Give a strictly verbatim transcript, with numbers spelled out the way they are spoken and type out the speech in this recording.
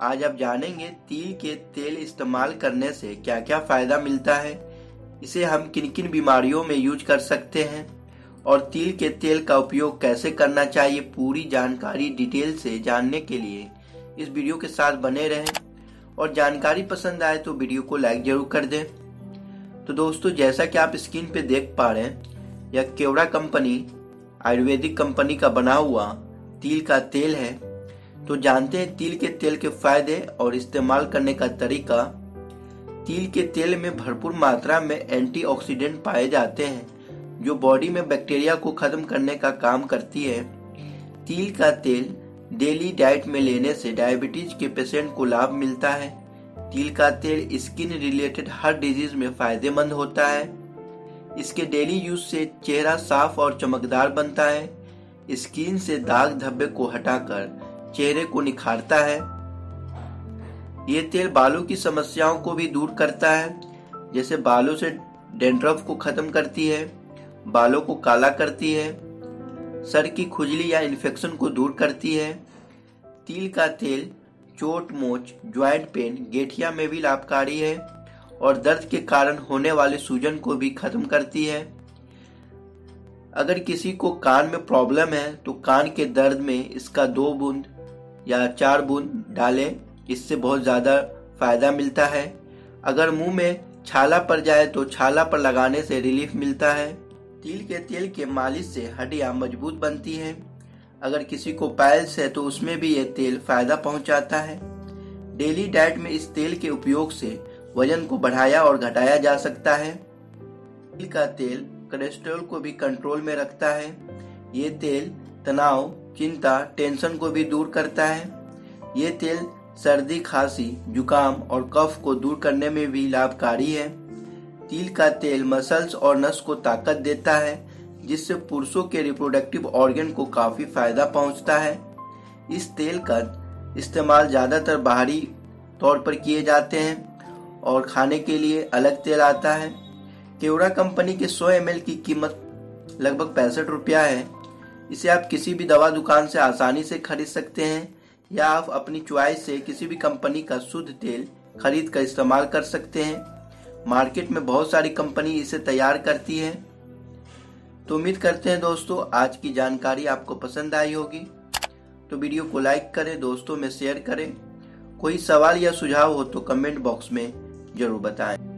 आज आप जानेंगे तिल के तेल इस्तेमाल करने से क्या क्या फायदा मिलता है, इसे हम किन किन बीमारियों में यूज कर सकते हैं और तिल के तेल का उपयोग कैसे करना चाहिए। पूरी जानकारी डिटेल से जानने के लिए इस वीडियो के साथ बने रहें और जानकारी पसंद आए तो वीडियो को लाइक जरूर कर दें। तो दोस्तों, जैसा कि आप स्क्रीन पे देख पा रहे हैं, यह केवड़ा कंपनी आयुर्वेदिक कंपनी का बना हुआ तिल का तेल है। तो जानते हैं तिल के तेल के फायदे और इस्तेमाल करने का तरीका। तिल के तेल में भरपूर मात्रा में एंटीऑक्सीडेंट पाए जाते हैं जो बॉडी में बैक्टीरिया को खत्म करने का काम करती है। तिल का तेल डेली डाइट में लेने से डायबिटीज के पेशेंट को लाभ मिलता है। तिल का तेल स्किन रिलेटेड हर डिजीज में फायदेमंद होता है। इसके डेली यूज से चेहरा साफ और चमकदार बनता है। स्किन से दाग धब्बे को हटाकर चेहरे को निखारता है। ये तेल बालों की समस्याओं को भी दूर करता है, जैसे बालों से डैंड्रफ को खत्म करती है, बालों को काला करती है, सर की खुजली या इन्फेक्शन को दूर करती है। तिल का तेल चोट मोच, ज्वाइंट पेन, गठिया में भी लाभकारी है और दर्द के कारण होने वाले सूजन को भी खत्म करती है। अगर किसी को कान में प्रॉब्लम है तो कान के दर्द में इसका दो बूंद या चार बूंद डालें, इससे बहुत ज़्यादा फायदा मिलता है। अगर मुंह में छाला पड़ जाए तो छाला पर लगाने से रिलीफ मिलता है। तिल के तेल के मालिश से हड्डियां मजबूत बनती हैं। अगर किसी को पाइल्स है तो उसमें भी यह तेल फायदा पहुंचाता है। डेली डाइट में इस तेल के उपयोग से वजन को बढ़ाया और घटाया जा सकता है। तिल का तेल कोलेस्ट्रॉल को भी कंट्रोल में रखता है। ये तेल तनाव, चिंता, टेंशन को भी दूर करता है। ये तेल सर्दी, खांसी, जुकाम और कफ को दूर करने में भी लाभकारी है। तिल का तेल मसल्स और नस को ताकत देता है, जिससे पुरुषों के रिप्रोडक्टिव ऑर्गन को काफी फायदा पहुंचता है। इस तेल का इस्तेमाल ज्यादातर बाहरी तौर पर किए जाते हैं और खाने के लिए अलग तेल आता है। केवड़ा कंपनी के सौ एम एल की कीमत लगभग पैंसठ रुपया है। इसे आप किसी भी दवा दुकान से आसानी से खरीद सकते हैं या आप अपनी चॉइस से किसी भी कंपनी का शुद्ध तेल खरीद कर इस्तेमाल कर सकते हैं। मार्केट में बहुत सारी कंपनी इसे तैयार करती है। तो उम्मीद करते हैं दोस्तों आज की जानकारी आपको पसंद आई होगी। तो वीडियो को लाइक करें, दोस्तों में शेयर करें। कोई सवाल या सुझाव हो तो कमेंट बॉक्स में जरूर बताएं।